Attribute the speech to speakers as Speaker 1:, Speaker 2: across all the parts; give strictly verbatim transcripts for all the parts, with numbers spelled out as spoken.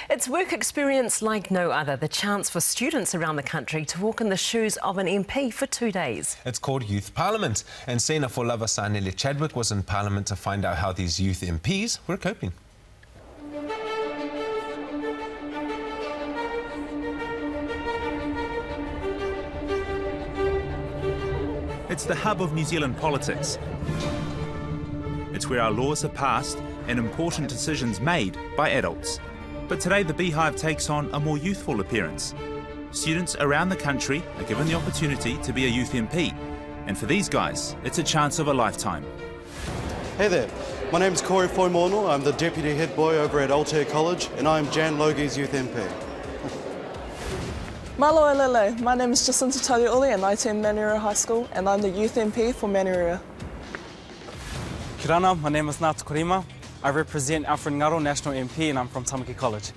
Speaker 1: It's work experience like no other, the chance for students around the country to walk in the shoes of an M P for two days.
Speaker 2: It's called Youth Parliament, and Sena Folawasanele Chadwick was in Parliament to find out how these youth M Ps were coping.
Speaker 3: It's the hub of New Zealand politics. It's where our laws are passed and important decisions made by adults. But today the Beehive takes on a more youthful appearance. Students around the country are given the opportunity to be a youth M P. And for these guys, it's a chance of a lifetime.
Speaker 4: Hey there, my name's Corey Foimono. I'm the Deputy Head Boy over at Altair College, and I'm Jan Logie's Youth M P.
Speaker 5: Malo Lele, my name is Jacinta Taliauli and I attend Manurewa High School and I'm the Youth M P for Manurewa.
Speaker 6: Kirana, my name is Nat Korima. I represent Alfred Ngaro National M P and I'm from Tamaki College.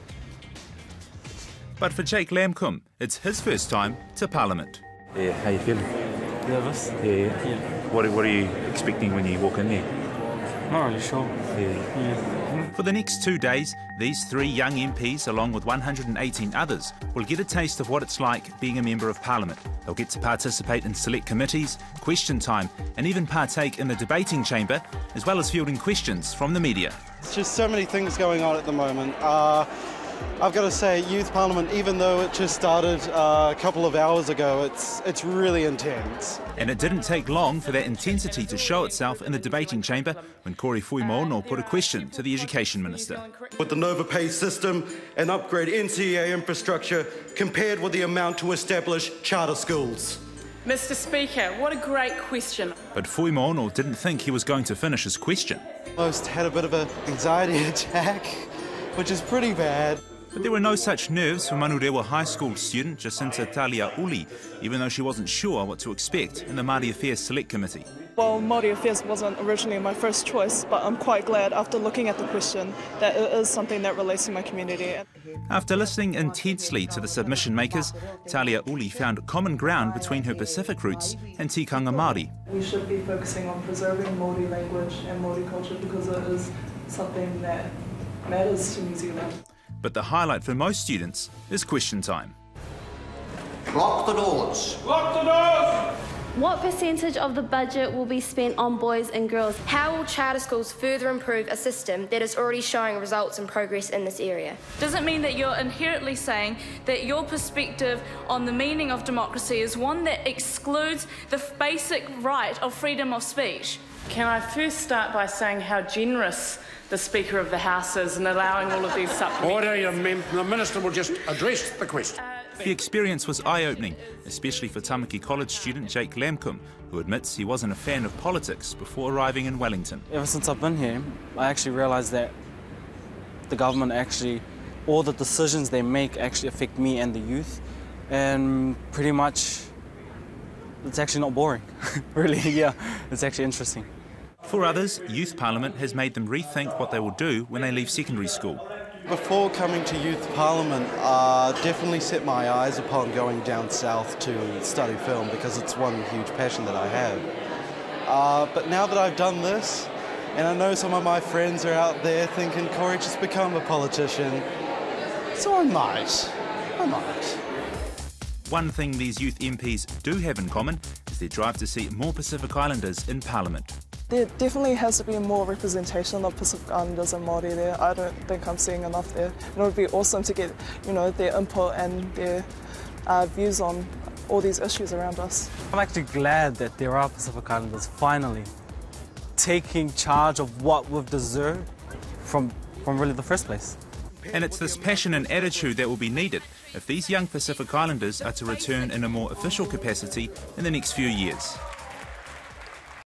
Speaker 3: But for Jake Lamcombe, it's his first time to Parliament.
Speaker 7: Yeah, how you feeling?
Speaker 6: Nervous?
Speaker 7: Yeah, yeah.
Speaker 6: Yeah.
Speaker 7: What, what are you expecting when you walk in there?
Speaker 6: Not really sure.
Speaker 7: Yeah.
Speaker 6: Yeah.
Speaker 3: For the next two days, these three young M Ps, along with one hundred eighteen others, will get a taste of what it's like being a Member of Parliament. They'll get to participate in select committees, question time, and even partake in the debating chamber, as well as fielding questions from the media.
Speaker 4: There's just so many things going on at the moment. Uh, I've got to say, Youth Parliament, even though it just started uh, a couple of hours ago, it's, it's really intense.
Speaker 3: And it didn't take long for that intensity to show itself in the debating chamber when Corey Foimono put a question to the Education Minister.
Speaker 4: With the Nova Pay system and upgrade N C A infrastructure compared with the amount to establish charter schools.
Speaker 8: Mister Speaker, what a great question.
Speaker 3: But Foimono didn't think he was going to finish his question.
Speaker 4: Almost had a bit of an anxiety attack, which is pretty bad.
Speaker 3: But there were no such nerves for Manurewa High School student Jacinta Taliauli, even though she wasn't sure what to expect in the Māori Affairs Select Committee.
Speaker 5: Well, Māori Affairs wasn't originally my first choice, but I'm quite glad after looking at the question that it is something that relates to my community.
Speaker 3: After listening intensely to the submission makers, Taliauli found common ground between her Pacific roots and tikanga Māori.
Speaker 5: We should be focusing on preserving Māori language and Māori culture because it is something that matters to New Zealand.
Speaker 3: But the highlight for most students is question time.
Speaker 9: Lock the doors.
Speaker 8: Lock the doors!
Speaker 10: What percentage of the budget will be spent on boys and girls?
Speaker 11: How will charter schools further improve a system that is already showing results and progress in this area?
Speaker 8: Does it mean that you're inherently saying that your perspective on the meaning of democracy is one that excludes the basic right of freedom of speech? Can I first start by saying how generous the Speaker of the House is in allowing all of these supplements?
Speaker 9: Order, your mem the Minister will just address the question.
Speaker 3: The experience was eye-opening, especially for Tamaki College student Jake Lamcombe, who admits he wasn't a fan of politics before arriving in Wellington.
Speaker 6: Ever since I've been here, I actually realised that the government actually, all the decisions they make actually affect me and the youth, and pretty much it's actually not boring. Really, yeah, it's actually interesting.
Speaker 3: For others, Youth Parliament has made them rethink what they will do when they leave secondary school.
Speaker 4: Before coming to Youth Parliament, I uh, definitely set my eyes upon going down south to study film because it's one huge passion that I have. Uh, but now that I've done this, and I know some of my friends are out there thinking, Corey, just become a politician, so I might, I might.
Speaker 3: One thing these youth M Ps do have in common is their drive to see more Pacific Islanders in Parliament.
Speaker 5: There definitely has to be more representation of Pacific Islanders and Māori there. I don't think I'm seeing enough there. And it would be awesome to get, you know, their input and their uh, views on all these issues around us.
Speaker 6: I'm actually glad that there are Pacific Islanders finally taking charge of what we've deserved from, from really the first place.
Speaker 3: And it's this passion and attitude that will be needed if these young Pacific Islanders are to return in a more official capacity in the next few years.